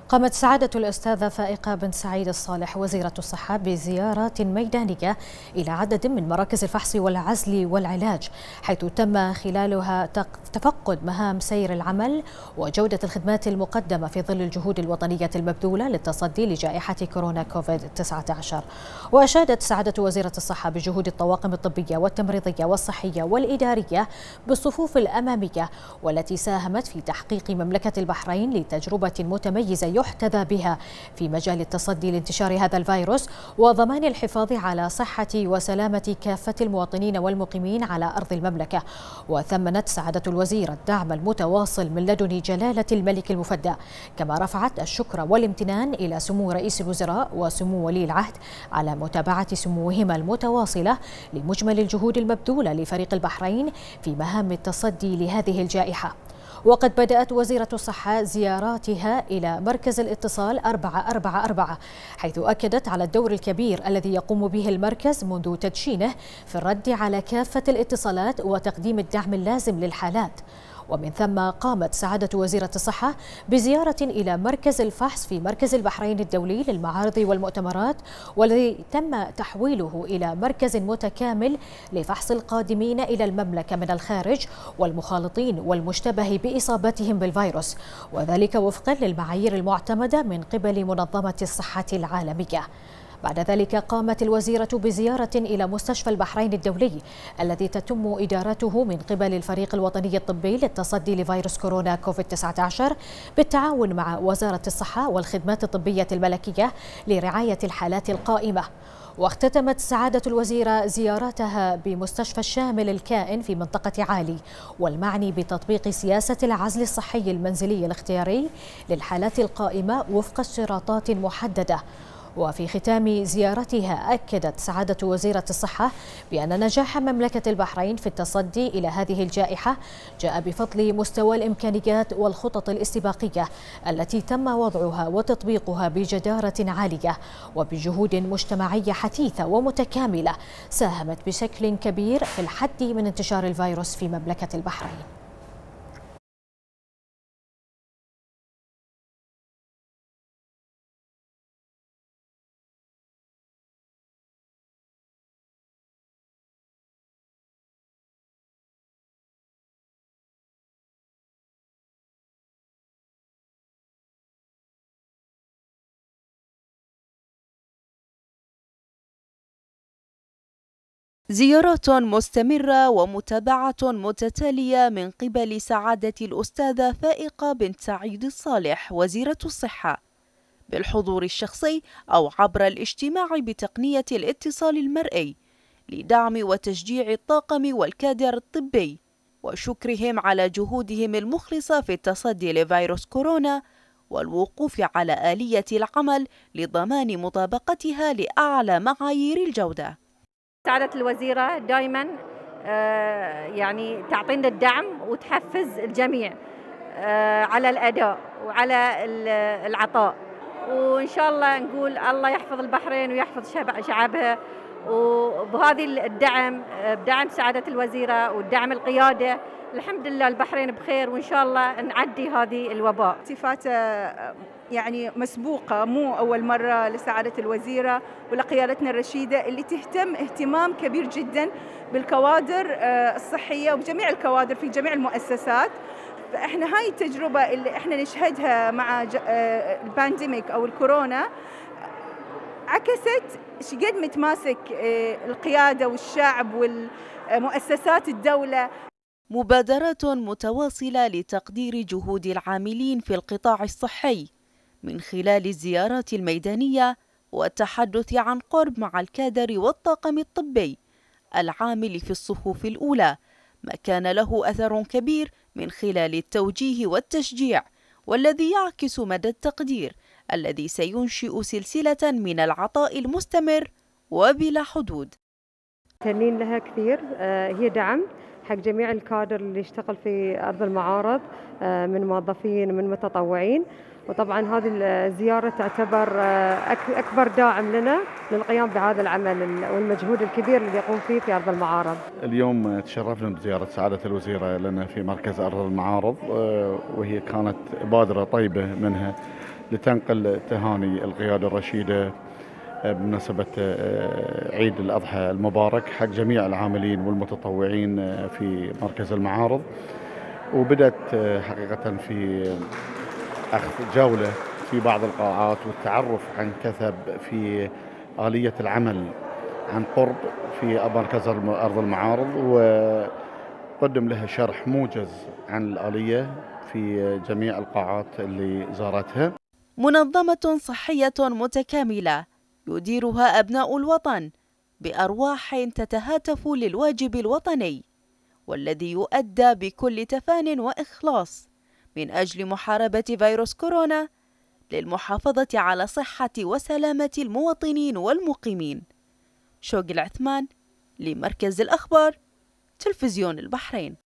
قامت سعادة الأستاذة فائقة بن سعيد الصالح وزيرة الصحة بزيارات ميدانية إلى عدد من مراكز الفحص والعزل والعلاج، حيث تم خلالها تفقد مهام سير العمل وجودة الخدمات المقدمة في ظل الجهود الوطنية المبذولة للتصدي لجائحة كورونا كوفيد-19. وأشادت سعادة وزيرة الصحة بجهود الطواقم الطبية والتمريضية والصحية والإدارية بالصفوف الأمامية، والتي ساهمت في تحقيق مملكة البحرين لتجربة متميزة يحتذى بها في مجال التصدي لانتشار هذا الفيروس وضمان الحفاظ على صحة وسلامة كافة المواطنين والمقيمين على أرض المملكة. وثمنت سعادة الوزير الدعم المتواصل من لدن جلالة الملك المفدى، كما رفعت الشكر والامتنان إلى سمو رئيس الوزراء وسمو ولي العهد على متابعة سموهما المتواصلة لمجمل الجهود المبذولة لفريق البحرين في مهام التصدي لهذه الجائحة. وقد بدأت وزيرة الصحة زياراتها إلى مركز الاتصال 444، حيث أكدت على الدور الكبير الذي يقوم به المركز منذ تدشينه في الرد على كافة الاتصالات وتقديم الدعم اللازم للحالات. ومن ثم قامت سعادة وزيرة الصحة بزيارة إلى مركز الفحص في مركز البحرين الدولي للمعارض والمؤتمرات، والذي تم تحويله إلى مركز متكامل لفحص القادمين إلى المملكة من الخارج والمخالطين والمشتبه بإصابتهم بالفيروس، وذلك وفقا للمعايير المعتمدة من قبل منظمة الصحة العالمية. بعد ذلك قامت الوزيرة بزيارة إلى مستشفى البحرين الدولي الذي تتم إدارته من قبل الفريق الوطني الطبي للتصدي لفيروس كورونا كوفيد-19 بالتعاون مع وزارة الصحة والخدمات الطبية الملكية لرعاية الحالات القائمة. واختتمت سعادة الوزيرة زيارتها بمستشفى الشامل الكائن في منطقة عالي، والمعني بتطبيق سياسة العزل الصحي المنزلي الاختياري للحالات القائمة وفق اشتراطات محددة. وفي ختام زيارتها أكدت سعادة وزيرة الصحة بأن نجاح مملكة البحرين في التصدي إلى هذه الجائحة جاء بفضل مستوى الإمكانيات والخطط الاستباقية التي تم وضعها وتطبيقها بجدارة عالية وبجهود مجتمعية حثيثة ومتكاملة ساهمت بشكل كبير في الحد من انتشار الفيروس في مملكة البحرين. زيارات مستمرة ومتابعة متتالية من قبل سعادة الأستاذة فائقة بنت سعيد الصالح وزيرة الصحة بالحضور الشخصي أو عبر الاجتماع بتقنية الاتصال المرئي لدعم وتشجيع الطاقم والكادر الطبي وشكرهم على جهودهم المخلصة في التصدي لفيروس كورونا والوقوف على آلية العمل لضمان مطابقتها لأعلى معايير الجودة. سعادة الوزيرة دائما يعني تعطينا الدعم وتحفز الجميع على الأداء وعلى العطاء، وإن شاء الله نقول الله يحفظ البحرين ويحفظ شعبها، وبهذه الدعم بدعم سعادة الوزيرة والدعم القيادة الحمد لله البحرين بخير، وإن شاء الله نعدي هذه الوباء. التفاتة يعني مسبوقة، مو أول مرة لسعادة الوزيرة ولقيادتنا الرشيدة اللي تهتم اهتمام كبير جدا بالكوادر الصحية وبجميع الكوادر في جميع المؤسسات. فإحنا هاي التجربة اللي إحنا نشهدها مع البانديميك أو الكورونا عكست شقد متماسك القيادة والشعب والمؤسسات الدولة. مبادرات متواصلة لتقدير جهود العاملين في القطاع الصحي من خلال الزيارات الميدانية والتحدث عن قرب مع الكادر والطاقم الطبي العامل في الصفوف الأولى، ما كان له أثر كبير من خلال التوجيه والتشجيع، والذي يعكس مدى التقدير الذي سينشئ سلسلة من العطاء المستمر وبلا حدود. تنين لها كثير، هي دعم حق جميع الكادر اللي يشتغل في أرض المعارض من موظفين ومن متطوعين، وطبعا هذه الزيارة تعتبر أكبر داعم لنا للقيام بهذا العمل والمجهود الكبير اللي يقوم فيه في أرض المعارض. اليوم تشرفنا بزيارة سعادة الوزيرة لنا في مركز أرض المعارض، وهي كانت بادرة طيبة منها لتنقل تهاني القيادة الرشيدة بمناسبة عيد الأضحى المبارك حق جميع العاملين والمتطوعين في مركز المعارض. وبدأت حقيقة في أخذ جولة في بعض القاعات والتعرف عن كثب في آلية العمل عن قرب في مركز أرض المعارض، وقدم لها شرح موجز عن الآلية في جميع القاعات اللي زارتها. منظمة صحية متكاملة يديرها أبناء الوطن بأرواح تتهاتف للواجب الوطني، والذي يؤدى بكل تفان وإخلاص من أجل محاربة فيروس كورونا للمحافظة على صحة وسلامة المواطنين والمقيمين. شوق العثمان لمركز الأخبار، تلفزيون البحرين.